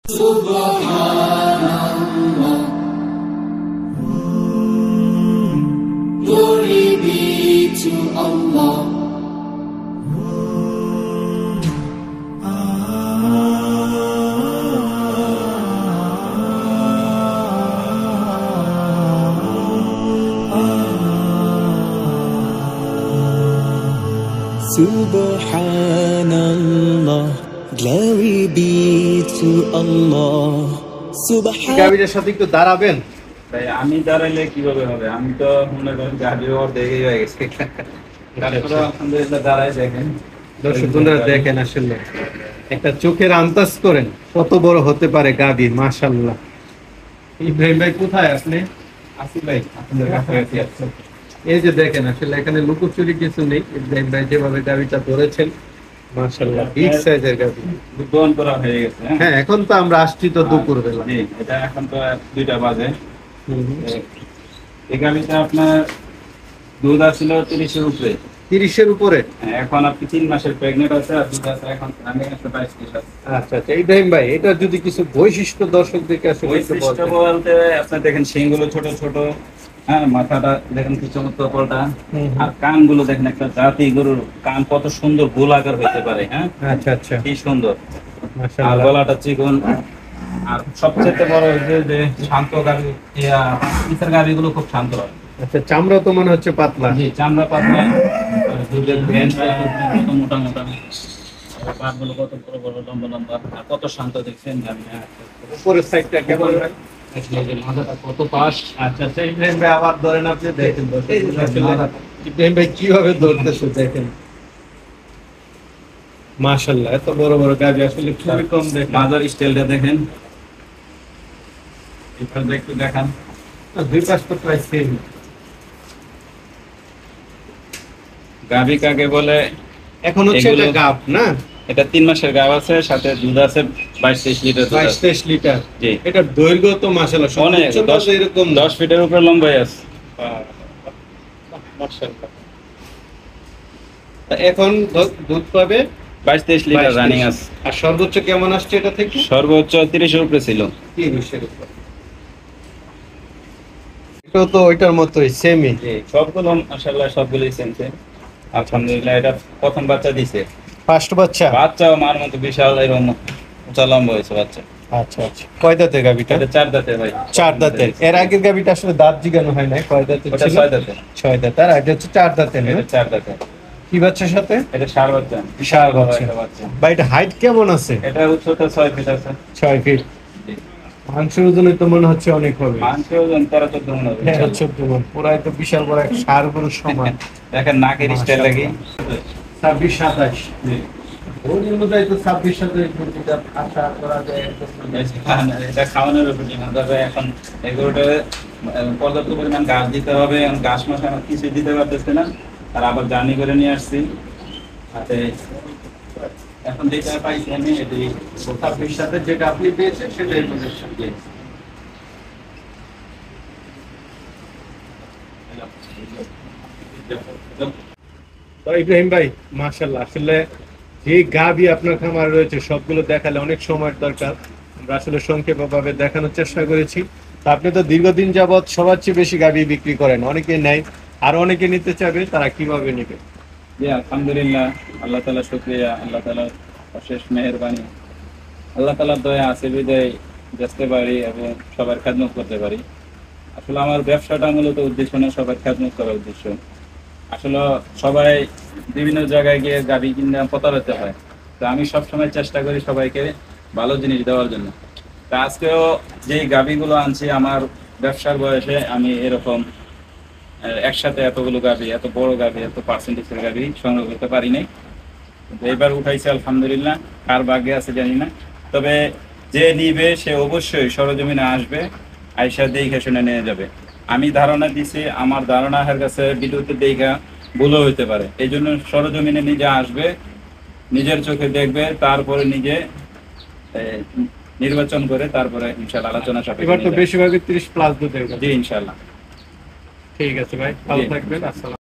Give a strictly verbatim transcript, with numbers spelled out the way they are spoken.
Subhanallah, glory be to Allah. Subhanallah, glory be to Allah. Subhan গাবিটার সাথে একটু দাঁড়াবেন ভাই, আমি দাঁড়াইলে কিভাবে হবে? আমি তো মনে করেন গাড়ির ওর দেখেই হয়ে গেছে। তারপরে আলহামদুলিল্লাহ দাঁড়াই দেখেন, দর্শক বন্ধুরা দেখেন, আসলে একটা চোখের আন্দাজ করেন কত বড় হতে পারে গাবি। মাশাআল্লাহ। ইব্রাহিম ভাই কোথায় আপনি? আসি ভাই, আপনাদের কাছে আছি। এই যে দেখেন, আসলে এখানে লুকোচুরি কিছু নেই। ইব্রাহিম ভাই যেভাবে গাবিটা ধরেছেন, মাশাআল্লাহ বিগ সাইজের গাবি। দোয়ান করা হয়ে গেছে। হ্যাঁ, এখন তো আমরা আসছি তো দুপুর বেলা। জি, এটা এখন তো দুইটা বাজে। হুম হুম। এই গাবিটা আপনার দুধ আসছিল তিরিশের উপরে। তিরিশের উপরে? এখন আপনি তিন মাসের প্রেগনেন্ট আছে, আর দুধ আছে এখন আমি একটা বাইশ লিটার আছে। আচ্ছা আচ্ছা, ইব্রাহিম ভাই এটা যদি কিছু বৈশিষ্ট্য দর্শকদেরকে আসলে একটু বৈশিষ্ট্য বলতেন। বলতে আপনার দেখেন শিংগুলো ছোট ছোট, হ্যাঁ, মাথাটা দেখেন কি চমৎকার পলটা, আর কানগুলো দেখেন একটা জাতি গরুর কান কত সুন্দর গোলাকার হইতে পারে। হ্যাঁ, আচ্ছা আচ্ছা, কি সুন্দর। আর মাশাআল্লাহ। গলাটা চিকন। আর সবচেয়ে বড় হচ্ছে যে শান্ত গাড়ি, পিসের গাড়িগুলো খুব শান্ত হয়। আচ্ছা, চামড়া তো মনে হচ্ছে পাতলা। জি, চামড়া পাতলা, দুধের ভ্যান কত মোটা মোটা, পাগুলো কত বড় বড় লম্বা লম্বা, আর কত শান্ত দেখছেন গাড়ি। উপরের সাইডটা কেমন হয়? মাথাটা কত পাশ। আচ্ছা আচ্ছা, ইব্রাহিম ভাই আবার ধরেন, আপনি দেখেন ইব্রাহিম ভাই কিভাবে ধরতেছে দেখেন। মাশাআল্লাহ, এত বড় বড় গাবি আসলে খুবই কম দেখেন। মাজার স্টাইলটা দেখেন, এটা একটু দেখান। দুই পাশ তো প্রায় সেম। গাভী কাকে বলে? এখন হচ্ছে এটা গাব না? এটা তিন মাসের গাভ আছে, সাথে দুধ আছে বাইশ তেইশ লিটার। বাইশ তেইশ লিটার। জি, এটা দৈর্ঘ্য তো মাশাআল্লাহ অনেক, দশ এরকম দশ ফিটের উপরে লম্বাই আছে। মাশাআল্লাহ। এখন দুধ পাবে বাইশ তেইশ লিটার রানিং আছে। আর সর্বোচ্চ কেমন আসছে এটা থেকে? সর্বোচ্চ তিরিশের উপরে ছিল। তিরিশের উপরে। এটা তো ওইটার মতোই সেমই। জি, সবগুলো মাশাআল্লাহ সবগুলোই সেম সেম। আলহামদুলিল্লাহ, এটা প্রথম বাচ্চা দিছে। ফার্স্ট বাচ্চা? বাচ্চা মার মতো বিশাল এরকম উঁচা লম্বা হয়েছে বাচ্চা। আচ্ছা আচ্ছা, কয় দাঁতের গাবিটা? এটা চার দাঁতের ভাই। চার দাঁতের। এর আগের গাবিটা আসলে দাঁত জিগানো হয় না, কয় দাঁতের ওটা ছিল? ছয় দাঁতের। ছয় দাঁত। আর এটা হচ্ছে চার দাঁতের। এটা চার দাঁতের। কি বাচ্চার সাথে? এটা ষাঁড় বাচ্চা। ষাঁড় বাচ্চা। একটা বাচ্চা। বা এটা হাইট কেমন আছে? এটা উচ্চতা ছয় ফিট আছে। ছয় ফিট। জি। মাংসের ওজনে তো মনে হচ্ছে অনেক হবে। মাংসের ওজন তেরো চোদ্দ মণ হবে। তেরো চোদ্দ মণ, পুরাই তো বিশাল বড় এক ষাঁড় গরুর সমান। দেখেন নাকের স্টাইল লাগি। ছাব্বিশ সাতাশ। ওই অনুযায়ী তো ছাব্বিশ সাতাশ যেটা আশা করা যায়। এটা খাওয়ানোর উপর ডিমান্ড হবে। এখন এগুলোটা পর্যাপ্ত পরিমাণ ঘাস দিতে হবে। এখন ঘাস মাস এখন কিছুই দিতে পারতেছে না, আর আবার জার্নি করে নিয়ে আসছি। হাতে এখন যেটা পাইছি আমি এটি ছাব্বিশ সাথে যেটা আপনি পেয়েছেন সেটাই বলেছেন। তো ইব্রাহিম ভাই মাশাআল্লাহ, আসলে যে গাবি আপনার খামার রয়েছে সবগুলো দেখালে অনেক সময়ের দরকার। আমরা আসলে সংক্ষেপভাবে দেখানোর চেষ্টা করেছি। তো আপনি তো দীর্ঘদিন যাবৎ সবার চেয়ে বেশি গাবি বিক্রি করেন, অনেকে নেয়, আর অনেকে নিতে চাবে, তারা কিভাবে নেবে? জি, আলহামদুলিল্লাহ, আল্লাহ তাআলা শুকরিয়া, আল্লাহ তাআলার অশেষ মেহেরবানি। আল্লাহ তাআলার দয়া আছে বিদায় বেচতে পারি এবং সবার খেদমত করতে পারি। আসলে আমার ব্যবসাটা মূলত উদ্দেশ্য না, সবার খেদমত করার উদ্দেশ্য। আসলে সবাই বিভিন্ন জায়গায় গিয়ে গাড়ি কিনে প্রতারিত হয়, তো আমি সবসময় চেষ্টা করি সবাইকে ভালো জিনিস দেওয়ার জন্য। তা আজকেও যেই গাভিগুলো আনছি, আমার ব্যবসার বয়সে আমি এরকম একসাথে এতগুলো গাভি, এত বড় গাভি, এত পার্সেন্টেজের গাভি সংগ্রহ করতে পারি নাই। এবার উঠাইছে আলহামদুলিল্লাহ, কার ভাগ্যে আছে জানি না। তবে যে নিবে সে অবশ্যই সরজমিনে আসবে, আইসা দেখে শুনে নিয়ে যাবে। আমি ধারণা দিছি, আমার ধারণা এর কাছে ভিডিওতে দেখা ভুলও হইতে পারে। এই জন্য সরজমিনে নিজে আসবে, নিজের চোখে দেখবে, তারপরে নিজে নির্বাচন করে তারপরে ইনশাআল্লাহ আলোচনা সাপেক্ষে। এবার তো বেশিরভাগই ত্রিশ প্লাস দুধের। জি ইনশাআল্লাহ। ঠিক আছে ভাই, ভালো থাকবেন। আসসালাম।